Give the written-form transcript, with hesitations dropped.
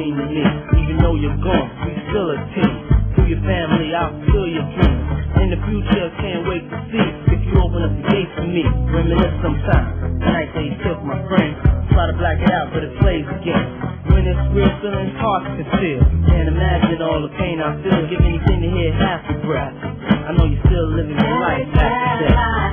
mean to me. Even though you're gone, we still a team. Through your family, I'll fill your dreams. In the future, can't wait to see if you open up the gates for me. Reminisce sometime. The night that you took my friend. Try to black it out, but it plays again. When it's real feelings, hard to conceal. Can't imagine all the pain I feel. Give anything to hear half your breath. I know you're still living your life after death.